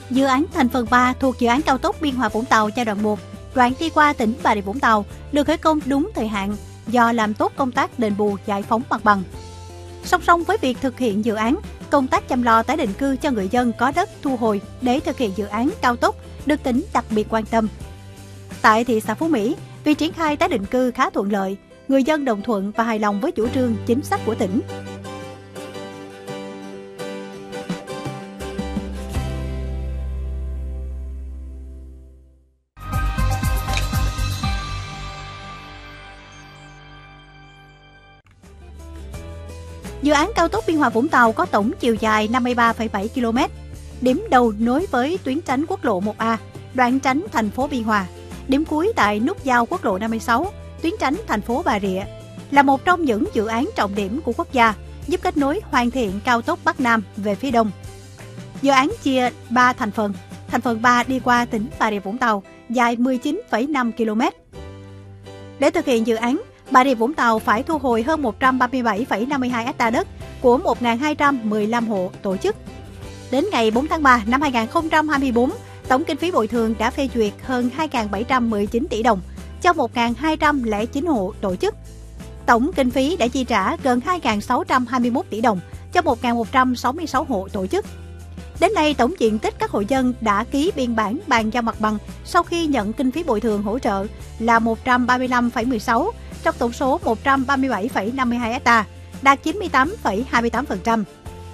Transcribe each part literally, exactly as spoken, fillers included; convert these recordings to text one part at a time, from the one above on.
Dự án thành phần ba thuộc dự án cao tốc Biên Hòa Vũng Tàu giai đoạn một, đoạn đi qua tỉnh Bà Rịa Vũng Tàu, được khởi công đúng thời hạn do làm tốt công tác đền bù giải phóng mặt bằng. Song song với việc thực hiện dự án, công tác chăm lo tái định cư cho người dân có đất thu hồi để thực hiện dự án cao tốc được tỉnh đặc biệt quan tâm. Tại thị xã Phú Mỹ, việc triển khai tái định cư khá thuận lợi, người dân đồng thuận và hài lòng với chủ trương chính sách của tỉnh. Dự án cao tốc Biên Hòa Vũng Tàu có tổng chiều dài năm mươi ba phẩy bảy ki lô mét, điểm đầu nối với tuyến tránh quốc lộ một A, đoạn tránh thành phố Biên Hòa, điểm cuối tại nút giao quốc lộ năm mươi sáu, tuyến tránh thành phố Bà Rịa, là một trong những dự án trọng điểm của quốc gia, giúp kết nối hoàn thiện cao tốc Bắc Nam về phía đông. Dự án chia ba thành phần, thành phần ba đi qua tỉnh Bà Rịa Vũng Tàu, dài mười chín phẩy năm ki lô mét. Để thực hiện dự án, Bà Rịa Vũng Tàu phải thu hồi hơn một trăm ba mươi bảy phẩy năm mươi hai ha đất của một nghìn hai trăm mười lăm hộ tổ chức. Đến ngày bốn tháng ba năm hai nghìn không trăm hai mươi tư, tổng kinh phí bồi thường đã phê duyệt hơn hai nghìn bảy trăm mười chín tỷ đồng cho một nghìn hai trăm lẻ chín hộ tổ chức. Tổng kinh phí đã chi trả gần hai nghìn sáu trăm hai mươi mốt tỷ đồng cho một nghìn một trăm sáu mươi sáu hộ tổ chức. Đến nay, tổng diện tích các hộ dân đã ký biên bản bàn giao mặt bằng sau khi nhận kinh phí bồi thường hỗ trợ là một trăm ba mươi lăm phẩy mười sáu trong tổng số một trăm ba mươi bảy phẩy năm mươi hai ha, đạt chín mươi tám phẩy hai mươi tám phần trăm.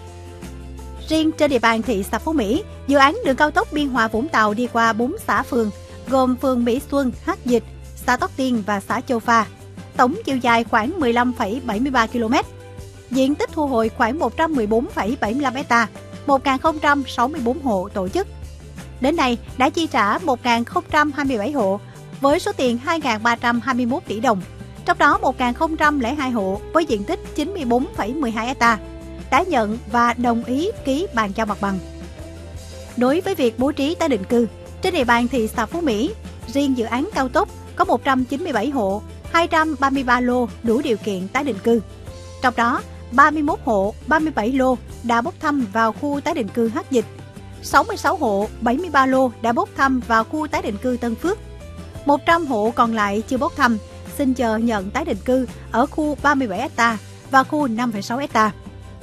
Riêng trên địa bàn thị xã Phú Mỹ, dự án đường cao tốc Biên Hòa Vũng Tàu đi qua bốn xã phường, gồm phường Mỹ Xuân, Hắc Dịch, xã Tóc Tiên và xã Châu Pha. Tổng chiều dài khoảng mười lăm phẩy bảy mươi ba ki lô mét. Diện tích thu hồi khoảng một trăm mười bốn phẩy bảy mươi lăm ha, một nghìn không trăm sáu mươi tư hộ tổ chức. Đến nay đã chi trả một nghìn không trăm hai mươi bảy hộ với số tiền hai nghìn ba trăm hai mươi mốt tỷ đồng. Trong đó một nghìn không trăm lẻ hai hộ với diện tích chín mươi tư phẩy mười hai ha đã nhận và đồng ý ký bàn giao mặt bằng. Đối với việc bố trí tái định cư, trên địa bàn thị xã Phú Mỹ, riêng dự án cao tốc có một trăm chín mươi bảy hộ, hai trăm ba mươi ba lô đủ điều kiện tái định cư. Trong đó, ba mươi mốt hộ, ba mươi bảy lô đã bốc thăm vào khu tái định cư Hắc Dịch, sáu mươi sáu hộ, bảy mươi ba lô đã bốc thăm vào khu tái định cư Tân Phước. một trăm hộ còn lại chưa bốc thăm, xin chờ nhận tái định cư ở khu ba mươi bảy ha và khu năm phẩy sáu ha.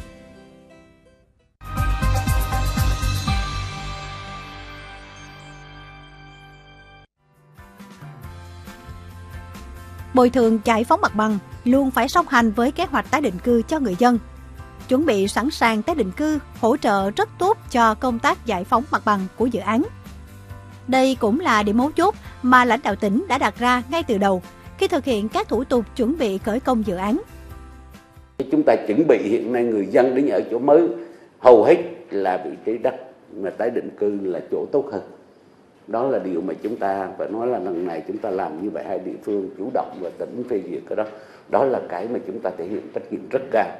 Bồi thường giải phóng mặt bằng luôn phải song hành với kế hoạch tái định cư cho người dân. Chuẩn bị sẵn sàng tái định cư hỗ trợ rất tốt cho công tác giải phóng mặt bằng của dự án. Đây cũng là điểm mấu chốt mà lãnh đạo tỉnh đã đặt ra ngay từ đầu khi thực hiện các thủ tục chuẩn bị khởi công dự án. Chúng ta chuẩn bị hiện nay người dân đến ở chỗ mới hầu hết là vị trí đất mà tái định cư là chỗ tốt hơn. Đó là điều mà chúng ta phải nói là lần này chúng ta làm như vậy, hai địa phương chủ động và tỉnh phê duyệt cái đó. Đó là cái mà chúng ta thể hiện trách nhiệm rất cao.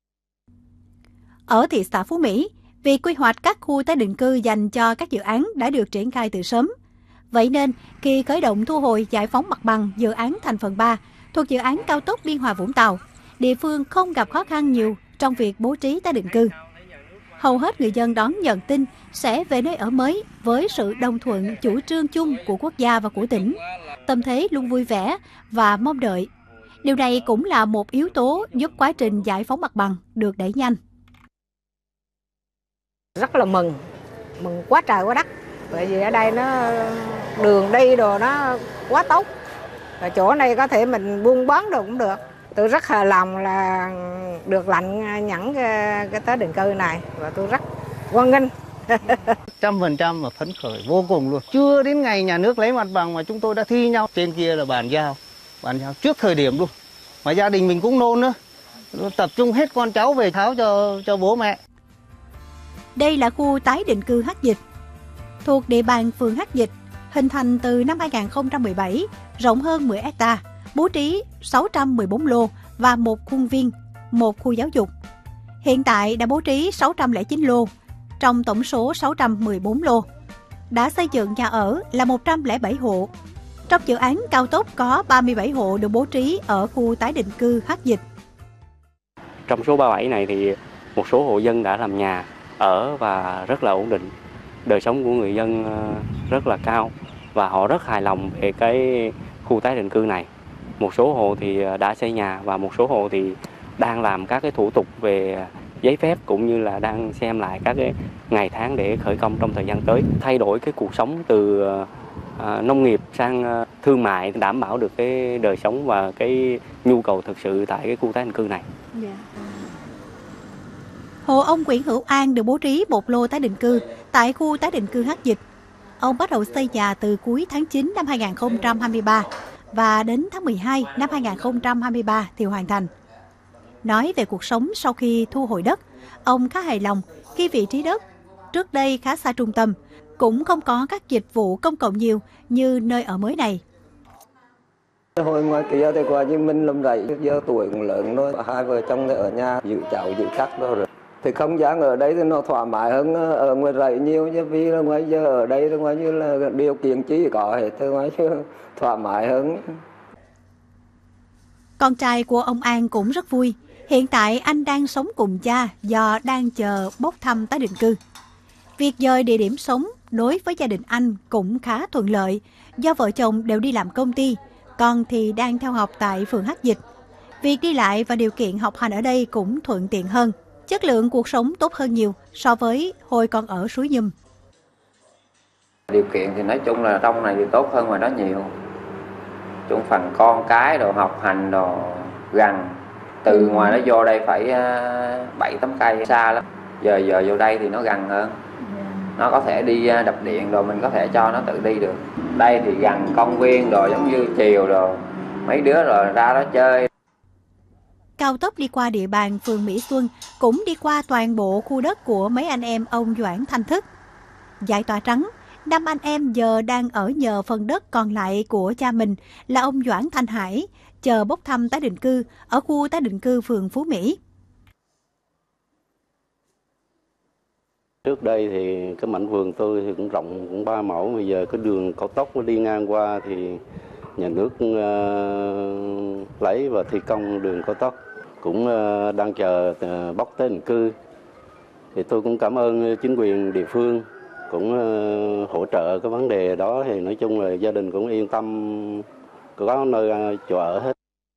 Ở thị xã Phú Mỹ, việc quy hoạch các khu tái định cư dành cho các dự án đã được triển khai từ sớm. Vậy nên, khi khởi động thu hồi giải phóng mặt bằng dự án thành phần ba thuộc dự án cao tốc Biên Hòa Vũng Tàu, địa phương không gặp khó khăn nhiều trong việc bố trí tái định cư. Hầu hết người dân đón nhận tin sẽ về nơi ở mới với sự đồng thuận chủ trương chung của quốc gia và của tỉnh. Tâm thế luôn vui vẻ và mong đợi. Điều này cũng là một yếu tố giúp quá trình giải phóng mặt bằng được đẩy nhanh. Rất là mừng, mừng quá trời quá đất. Bởi vì ở đây nó đường đi đồ nó quá tốt. Và chỗ này có thể mình buôn bán được cũng được. Tôi rất hài lòng là được lãnh nhận cái, cái tái định cư này và tôi rất hoan nghênh. Trăm phần trăm và phấn khởi vô cùng luôn. Chưa đến ngày nhà nước lấy mặt bằng mà chúng tôi đã thi nhau. Trên kia là bàn giao, bàn giao trước thời điểm luôn. Mà gia đình mình cũng nôn nữa. Tập trung hết con cháu về tháo cho, cho bố mẹ. Đây là khu tái định cư Hắc Dịch, thuộc địa bàn phường Hắc Dịch, hình thành từ năm hai nghìn không trăm mười bảy, rộng hơn mười ha, bố trí sáu trăm mười bốn lô và một khuôn viên, một khu giáo dục. Hiện tại đã bố trí sáu trăm lẻ chín lô, trong tổng số sáu trăm mười bốn lô. Đã xây dựng nhà ở là một trăm lẻ bảy hộ. Trong dự án cao tốc có ba mươi bảy hộ được bố trí ở khu tái định cư Hắc Dịch. Trong số ba mươi bảy này thì một số hộ dân đã làm nhà ở và rất là ổn định. đời sống của người dân rất là cao và họ rất hài lòng về cái khu tái định cư này. Một số hộ thì đã xây nhà và một số hộ thì đang làm các cái thủ tục về giấy phép cũng như là đang xem lại các cái ngày tháng để khởi công trong thời gian tới, thay đổi cái cuộc sống từ à, nông nghiệp sang à, thương mại, đảm bảo được cái đời sống và cái nhu cầu thực sự tại cái khu tái định cư này. Yeah. Hộ ông Nguyễn Hữu An được bố trí một lô tái định cư tại khu tái định cư Hắc Dịch. Ông bắt đầu xây nhà từ cuối tháng chín năm hai nghìn không trăm hai mươi ba và đến tháng mười hai năm hai nghìn không trăm hai mươi ba thì hoàn thành. Nói về cuộc sống sau khi thu hồi đất, ông khá hài lòng khi vị trí đất trước đây khá xa trung tâm, cũng không có các dịch vụ công cộng nhiều như nơi ở mới này. Hồi ngoài kia thì qua như mình làm rẫy, giờ tuổi cũng lớn rồi, hai vợ chồng thì ở nhà giữ cháu giữ chắc đó rồi. Thì không gian ở đây thì nó thoải mái hơn ở ngoài rẫy nhiều, chứ vì là ngoài giờ ở đây thì ngoài như là điều kiện chỉ có hết, thì ngoài như thoải mái hơn. Con trai của ông An cũng rất vui. Hiện tại anh đang sống cùng cha do đang chờ bốc thăm tái định cư. Việc dời địa điểm sống đối với gia đình anh cũng khá thuận lợi do vợ chồng đều đi làm công ty, con thì đang theo học tại phường Hắc Dịch. Việc đi lại và điều kiện học hành ở đây cũng thuận tiện hơn. Chất lượng cuộc sống tốt hơn nhiều so với hồi còn ở Suối Nhum. Điều kiện thì nói chung là trong này thì tốt hơn ngoài đó nhiều. Chung phần con cái đồ học hành đồ gần. Từ ngoài nó vô đây phải bảy tám cây xa lắm. Giờ giờ vô đây thì nó gần hơn. Nó có thể đi đập điện rồi mình có thể cho nó tự đi được. Đây thì gần công viên đồ giống như chiều đồ. Mấy đứa rồi ra đó chơi. Cao tốc đi qua địa bàn phường Mỹ Xuân cũng đi qua toàn bộ khu đất của mấy anh em ông Doãn Thanh Thức. Giải tỏa trắng, năm anh em giờ đang ở nhờ phần đất còn lại của cha mình là ông Doãn Thanh Hải, chờ bốc thăm tái định cư ở khu tái định cư phường Phú Mỹ. Trước đây thì cái mảnh vườn tôi thì cũng rộng cũng ba mẫu, bây giờ cái đường cao tốc nó đi ngang qua thì nhà nước uh, lấy và thi công đường cao tốc, cũng uh, đang chờ uh, bốc tái định cư. Thì tôi cũng cảm ơn chính quyền địa phương cũng uh, hỗ trợ cái vấn đề đó, thì nói chung là gia đình cũng yên tâm có nơi uh, chỗ ở hết.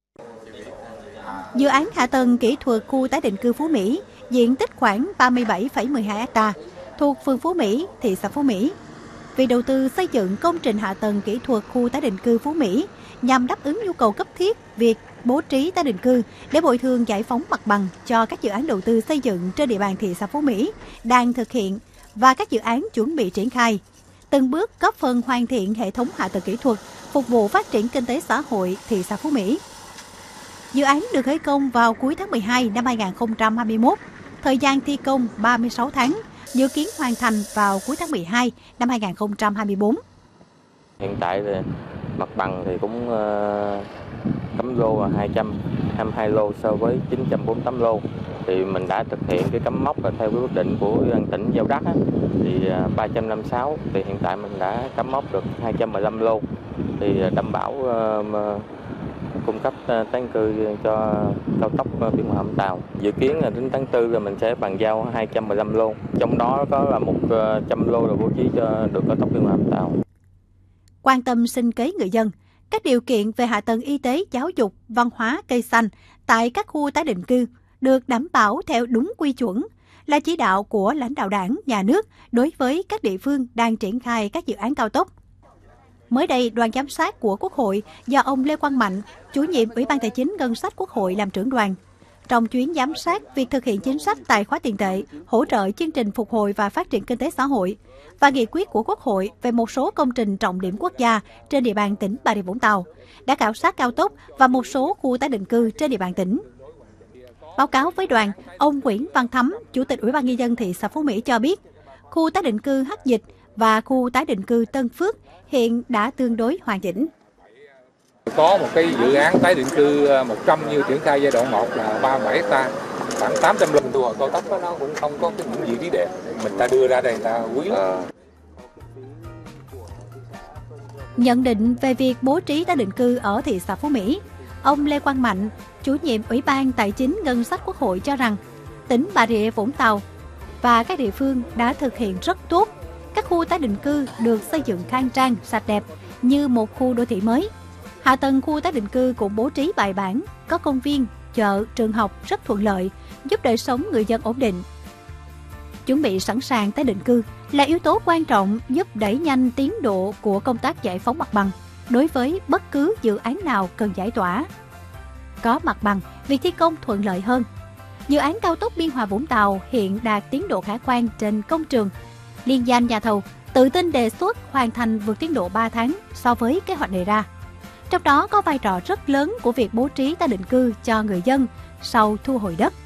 Dự án hạ tầng kỹ thuật khu tái định cư Phú Mỹ diện tích khoảng ba mươi bảy phẩy mười hai ha, thuộc phường Phú Mỹ, thị xã Phú Mỹ. Việc đầu tư xây dựng công trình hạ tầng kỹ thuật khu tái định cư Phú Mỹ nhằm đáp ứng nhu cầu cấp thiết việc bố trí tái định cư để bồi thường giải phóng mặt bằng cho các dự án đầu tư xây dựng trên địa bàn thị xã Phú Mỹ đang thực hiện và các dự án chuẩn bị triển khai, từng bước góp phần hoàn thiện hệ thống hạ tầng kỹ thuật phục vụ phát triển kinh tế xã hội thị xã Phú Mỹ. Dự án được khởi công vào cuối tháng mười hai năm hai nghìn không trăm hai mươi mốt, thời gian thi công ba mươi sáu tháng, dự kiến hoàn thành vào cuối tháng mười hai năm hai nghìn không trăm hai mươi tư. Hiện tại thì mặt bằng thì cũng uh, cắm lô là hai trăm hai mươi hai lô so với chín trăm bốn mươi tám lô. Thì mình đã thực hiện cái cắm mốc là theo cái quyết định của Ủy ban tỉnh giao đất á, thì uh, ba trăm năm mươi sáu, thì hiện tại mình đã cắm mốc được hai trăm mười lăm lô, thì đảm bảo uh, cung cấp tái định cư cho cao tốc Biên Hòa Vũng Tàu. Dự kiến là đến tháng tư là mình sẽ bàn giao hai trăm mười lăm lô, trong đó có là một trăm lô là bố trí cho đường cao tốc Biên Hòa Vũng Tàu. Quan tâm sinh kế người dân, các điều kiện về hạ tầng y tế, giáo dục, văn hóa, cây xanh tại các khu tái định cư được đảm bảo theo đúng quy chuẩn là chỉ đạo của lãnh đạo Đảng, Nhà nước đối với các địa phương đang triển khai các dự án cao tốc. Mới đây, đoàn giám sát của Quốc hội do ông Lê Quang Mạnh, chủ nhiệm Ủy ban Tài chính Ngân sách Quốc hội làm trưởng đoàn. Trong chuyến giám sát việc thực hiện chính sách tài khóa tiền tệ, hỗ trợ chương trình phục hồi và phát triển kinh tế xã hội và nghị quyết của Quốc hội về một số công trình trọng điểm quốc gia trên địa bàn tỉnh Bà Rịa Vũng Tàu, đã khảo sát cao tốc và một số khu tái định cư trên địa bàn tỉnh. Báo cáo với đoàn, ông Nguyễn Văn Thắm, Chủ tịch Ủy ban Nhân dân thị xã Phú Mỹ cho biết, khu tái định cư Hắc Dịch và khu tái định cư Tân Phước hiện đã tương đối hoàn chỉnh. Có một cái dự án tái định cư một trăm như triển khai giai đoạn một là ba mươi bảy ha, khoảng tám trăm lô. Thu hồi cao tốc đó nó cũng không có cái những vị trí đẹp, mình ta đưa ra đây người ta quý lắm. Nhận định về việc bố trí tái định cư ở thị xã Phú Mỹ, ông Lê Quang Mạnh, chủ nhiệm Ủy ban Tài chính Ngân sách Quốc hội cho rằng tỉnh Bà Rịa Vũng Tàu và các địa phương đã thực hiện rất tốt Các khu tái định cư được xây dựng khang trang, sạch đẹp như một khu đô thị mới. Hạ tầng khu tái định cư cũng bố trí bài bản, có công viên, chợ, trường học rất thuận lợi, giúp đời sống người dân ổn định. Chuẩn bị sẵn sàng tái định cư là yếu tố quan trọng giúp đẩy nhanh tiến độ của công tác giải phóng mặt bằng đối với bất cứ dự án nào cần giải tỏa. Có mặt bằng, việc thi công thuận lợi hơn. Dự án cao tốc Biên Hòa - Vũng Tàu hiện đạt tiến độ khả quan trên công trường. Liên danh nhà thầu tự tin đề xuất hoàn thành vượt tiến độ ba tháng so với kế hoạch đề ra. Trong đó có vai trò rất lớn của việc bố trí tái định cư cho người dân sau thu hồi đất.